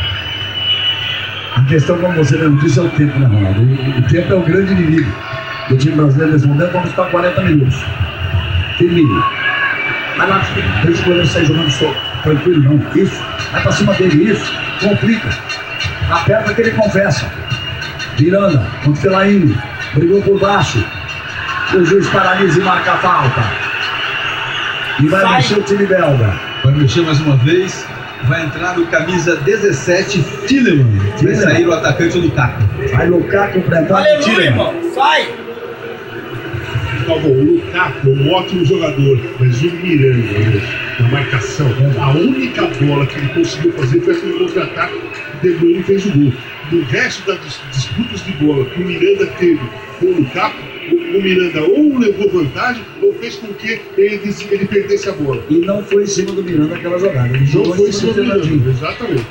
A questão, como você mesmo disse, é o tempo, né, Ronaldo? O, o tempo é o grande inimigo do time brasileiro nesse momento. Vamos para quarenta minutos. Firmino. Vai lá, três goleiros saem jogando só. Tranquilo, não. Isso. Vai para cima dele, isso. Complica. Aperta que ele confessa. Miranda, contra o Fellaini. Brigou por baixo. O juiz paralisa e marca a falta. E vai Sai. mexer o time belga. Vai mexer mais uma vez. Vai entrar o camisa dezessete, Tielemans. Vai Tielemans. sair o atacante Lukaku. Vai Lukaku enfrentar o Aleluia, Tielemans. irmão. Sai. Tá bom, o Lukaku é um ótimo jogador, mas o Miranda, na marcação, a única bola que ele conseguiu fazer foi aquele contra-ataque que o De Bruyne fez o gol. No resto das dis- disputas de bola que o Miranda teve com o Lukaku, o, o Miranda ou levou vantagem ou fez com que ele, des- ele perdesse a bola. E não foi em cima do Miranda aquela jogada. Ele Não jogou foi em em cima cima do do Fernandinho. Miranda, exatamente.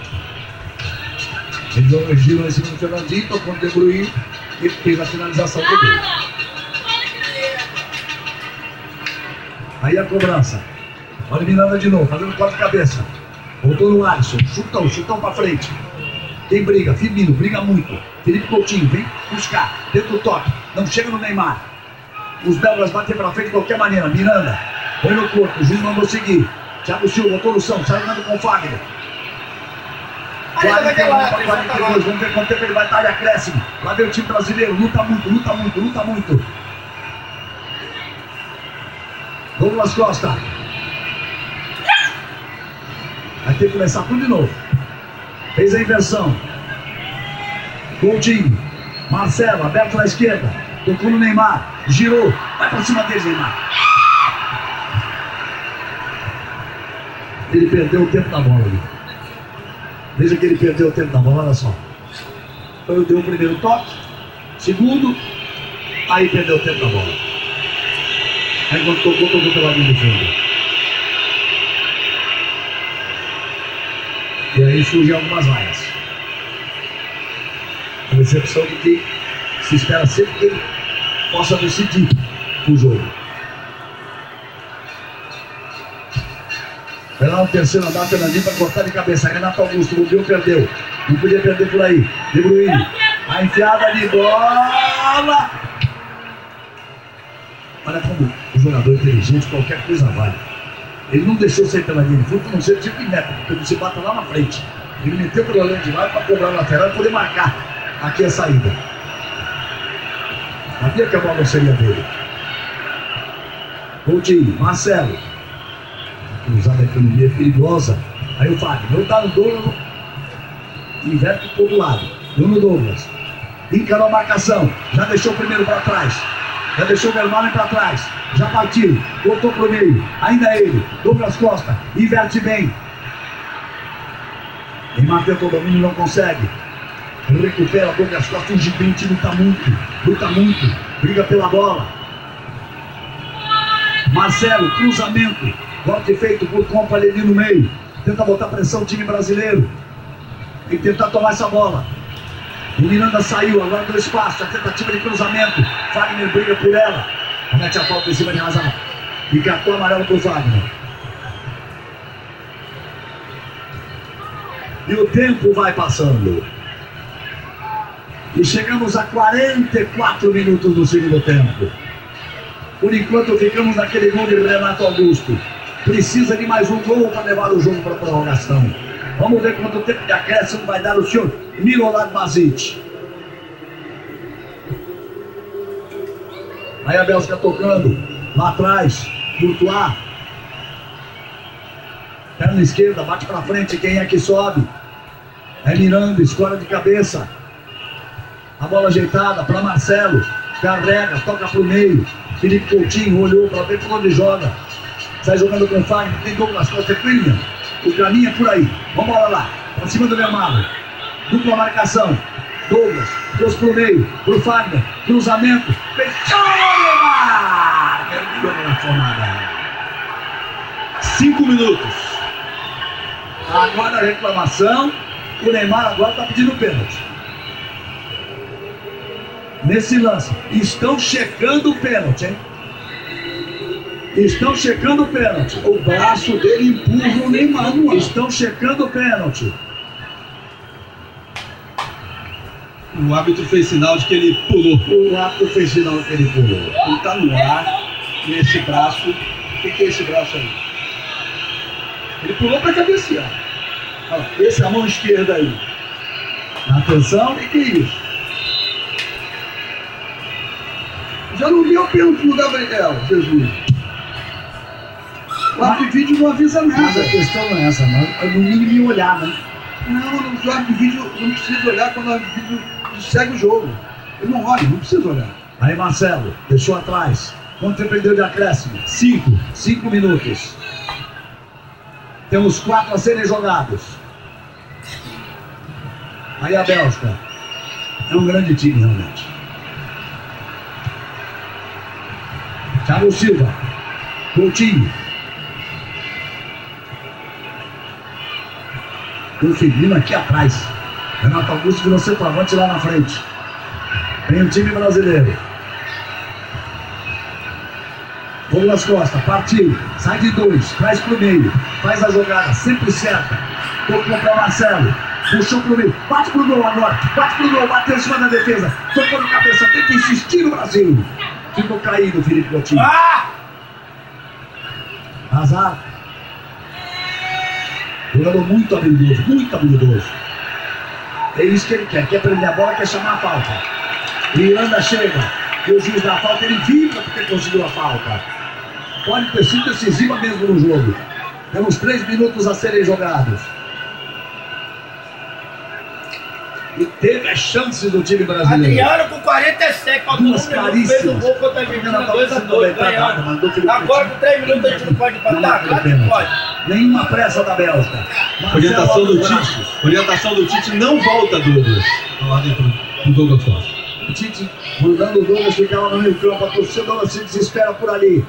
Ele jogou girou em cima do Fernandinho, tocou no De Bruyne e fez a finalização do gol. Aí a cobrança. Olha o Miranda de novo, fazendo corte de cabeça. Voltou no Alisson, chutão, chutão pra frente. Quem briga? Firmino, briga muito. Felipe Coutinho, vem buscar, dentro do toque. Não chega no Neymar. Os belgas batem pra frente de qualquer maneira. Miranda, põe no corpo, o juiz mandou seguir. Thiago Silva, voltou no chão, sai jogando com o Fagner. quarenta e um para quarenta e dois, vamos ver quanto tempo ele vai estar de acréscimo. Lá vem o time brasileiro, luta muito, luta muito, luta muito. Douglas Costa. Vai ter que começar tudo de novo. Fez a inversão. Coutinho. Marcelo, aberto na esquerda. Tocou no Neymar. Girou. Vai pra cima dele, Neymar. Ele perdeu o tempo da bola ali. Veja que ele perdeu o tempo da bola, olha só. Então ele deu o primeiro toque. Segundo. Aí perdeu o tempo da bola. Aí quando tocou, tocou pela linha de fundo. E aí surgem algumas vaias. A decepção de que se espera sempre que ele possa decidir o jogo. Vai lá no terceiro andar, Fernandinho para cortar de cabeça. Renato Augusto, o Bill perdeu. Não podia perder por aí. De Bruyne. A enfiada de bola. Olha como o jogador inteligente, qualquer coisa vale. Ele não deixou sair pela linha de fundo, não sei o tipo de meta, porque ele se bate lá na frente. Ele meteu pela linha de lado para cobrar a lateral e poder marcar aqui a saída. Sabia que a bola não seria dele. Coutinho, Marcelo. Cruzada aqui no meio, é perigosa. Aí o Fagner, não tá no Douglas. Inverte por todo lado. Deu no Douglas. Encarou a marcação. Já deixou o primeiro para trás. Já deixou o Vermaelen para trás. Já partiu. Voltou pro meio. Ainda ele. Douglas Costa. Inverte bem. Neymar tenta o domínio, não consegue. Recupera Douglas Costa. Um gigante, luta muito. Luta muito. Briga pela bola. Marcelo, cruzamento. Corte feito por Company ali no meio. Tenta botar pressão o time brasileiro. E tentar tomar essa bola. O Miranda saiu, agora do espaço. A tentativa de cruzamento. Fagner briga por ela. Comete a falta em cima de Hazard. E cartão amarelo pro Fagner. E o tempo vai passando. E chegamos a quarenta e quatro minutos do segundo tempo. Por enquanto ficamos naquele gol de Renato Augusto. Precisa de mais um gol para levar o jogo para a prorrogação. Vamos ver quanto tempo de acréscimo vai dar o senhor Milorad Mazic. Aí a Bélgica tocando. Lá atrás. Courtois. Perna esquerda, bate para frente. Quem é que sobe? É Miranda, escora de cabeça. A bola ajeitada para Marcelo. Carrega, toca para o meio. Felipe Coutinho olhou para ver por onde joga. Sai jogando com o Fagner. Tem Douglas Costa, William. O caminho é por aí. Vamos lá. Para cima do Vermaelen. Dupla marcação. Douglas. Trouxe para o meio. Para o Fagner. Cruzamento. Fechou, Neymar. Perdeu na formada. Cinco minutos. Agora a reclamação. O Neymar agora está pedindo pênalti. nesse lance. Estão checando o pênalti, hein? Estão checando o pênalti. O braço dele empurra o Neymar no ar. Estão checando o pênalti. O árbitro fez sinal de que ele pulou. O árbitro fez sinal que ele pulou. Ele tá no ar, nesse braço. O que, que é esse braço aí? Ele pulou pra cabecear. Olha lá, esse é a mão esquerda aí. Atenção. O que, que é isso? Já não deu pênalti no Gabriel, Jesus. O árbitro de vídeo não avisa Mas nada. a questão não é essa, não. É no mínimo olhar, né? Não, no árbitro de vídeo não precisa olhar quando o árbitro de vídeo segue o jogo. Ele não olha, não precisa olhar. Aí Marcelo, deixou atrás. Quanto tempo ele deu de acréscimo? Cinco. Cinco minutos. Temos quatro a serem jogados. Aí a Bélgica. É um grande time, realmente. Thiago Silva. Coutinho. O Firmino aqui atrás. Renato Augusto virou centroavante lá na frente. Vem o time brasileiro. Douglas Costa, partiu. Sai de dois, traz pro meio. Faz a jogada, sempre certa. Tocou para Marcelo. Puxou pro meio. Bate pro gol agora. Bate pro gol, bateu em cima da defesa. Tocou na cabeça, tenta insistir no Brasil. Ficou caído o Felipe Coutinho. Ah! Azar. Jogador muito habilidoso, muito habilidoso. É isso que ele quer, quer prender a bola, quer chamar a falta. Miranda chega, e o juiz dá a falta, ele vibra porque conseguiu a falta. Pode ter sido decisiva mesmo no jogo. Temos três minutos a serem jogados. E teve a chance do time brasileiro. Adriano com quarenta e sete, faltando um Duas minuto, fez o caríssimas. gol contra a Argentina, dois a dois, ganhando. Mandou Felipe Agora Coutinho. com três minutos a gente não pode empatar, Não, claro que não. pode. Nenhuma pressa da Bélgica. Orientação do Marcelo Tite. Orientação do Tite, não volta Douglas. Vamos lá dentro do Douglas Costa. O Tite mandando o Douglas ficar lá no meio campo. A torcida se desespera por ali.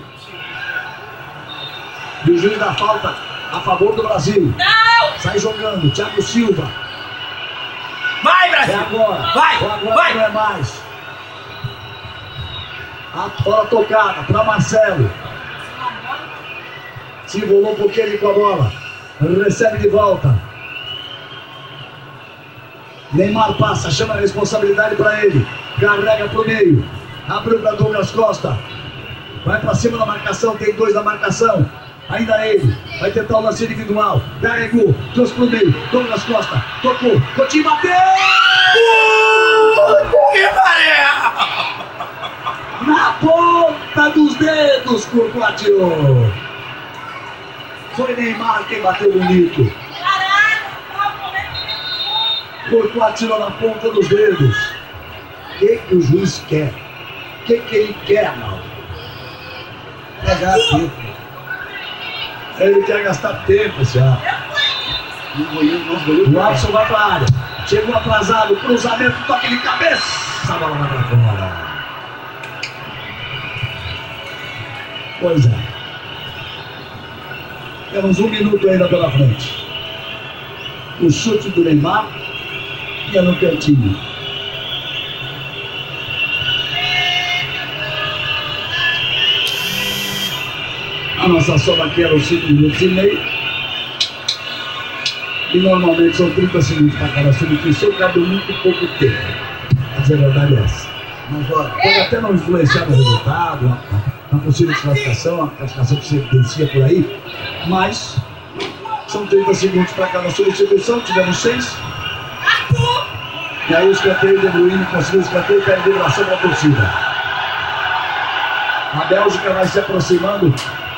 E o juiz dá falta a favor do Brasil. Não! Sai jogando. Thiago Silva. Vai, É Brasil! agora. Vai, Ou agora vai. não é mais. A bola tocada para Marcelo. Se enrolou um pouquinho ali com a bola. Recebe de volta. Neymar passa, chama a responsabilidade para ele. Carrega pro meio. Abriu para Douglas Costa. Vai para cima da marcação, tem dois na marcação. Ainda ele. Vai tentar o lance individual. Carregou, trouxe pro meio. Douglas Costa, tocou. Coutinho bateu! Que maré! Na ponta dos dedos, Courtois. Foi Neymar quem bateu bonito. Courtois tirou na ponta dos dedos. O que, que o juiz quer? O que, que ele quer, não? Pegar tempo. Ele quer gastar tempo, já. O Watson vai para a área. Chegou atrasado, cruzamento, toque de cabeça. A bola vai para fora. Pois é. Temos um minuto ainda pela frente. O chute do Neymar ia no cantinho. A nossa soma aqui era os cinco minutos e meio. E normalmente são trinta segundos para cada substituição, cabe muito pouco tempo. Mas a verdade é essa. Mas olha, pode até não influenciar no resultado, na, na possível classificação, a classificação que se evidencia por aí, mas são trinta segundos para cada substituição, tivemos seis. E aí o escanteio de Bruyne conseguiu o escanteio e perde a liberação para a torcida. A Bélgica vai se aproximando.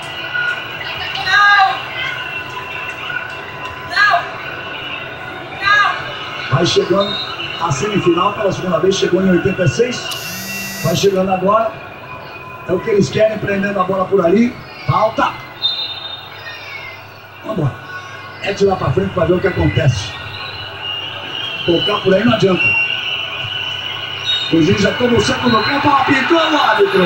Vai chegando a semifinal pela segunda vez, chegou em oitenta e seis. Vai chegando agora. É o que eles querem, prendendo a bola por ali. Falta. Vamos embora. É de lá pra frente para ver o que acontece. Tocar por aí não adianta. O juiz já tomou o centro do campo, apitou o árbitro.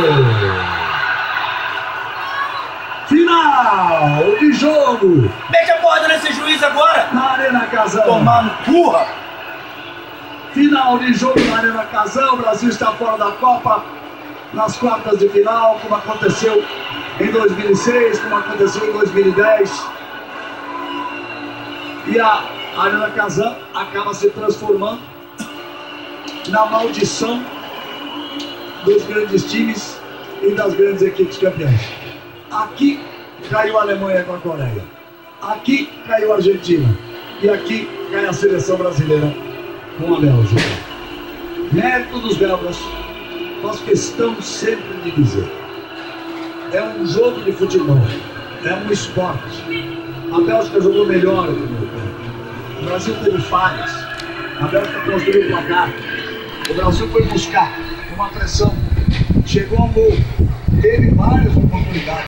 Final de jogo. Mete a porra nesse juiz agora! Na Arena Casão. Tomar no cu, rapaz. Final de jogo na Arena Casão. O Brasil está fora da Copa nas quartas de final, como aconteceu em dois mil e seis, como aconteceu em dois mil e dez. E a Arena Casão acaba se transformando na maldição dos grandes times e das grandes equipes campeãs. Aqui caiu a Alemanha com a Coreia. Aqui caiu a Argentina. E aqui cai a seleção brasileira com a Bélgica. Mérito dos belgas, faço questão sempre de dizer. É um jogo de futebol. É um esporte. A Bélgica jogou melhor no primeiro tempo. O Brasil teve falhas. A Bélgica construiu o placar. O Brasil foi buscar uma pressão. Chegou ao gol. Teve várias oportunidades.